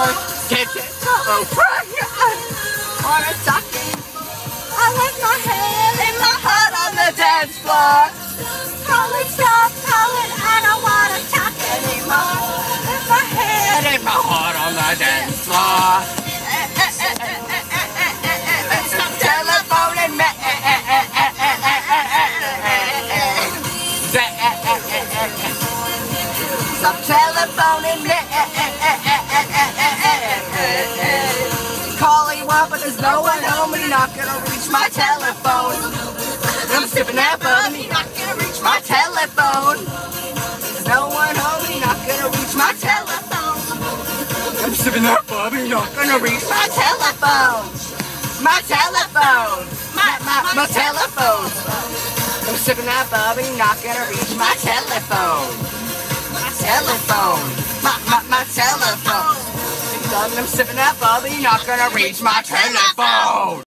Get it wanna talk. I like my head and my heart on the dance floor. Call it stop, call it, I don't wanna talk anymore. With my head and my heart on the dance floor. Stop telephoning me. Stop telephoning me. Call you up, but there's no one home, and you're not gonna reach my telephone. I'm sipping that bub, and you're not gonna reach my telephone. There's no one home, and you're not gonna reach my telephone. I'm sipping that bub, and you're not gonna reach my telephone. My telephone. My telephone. I'm sipping that bub, and you're not gonna reach my telephone. My telephone. My telephone. I'm sipping that bub, and you're not gonna reach my telephone.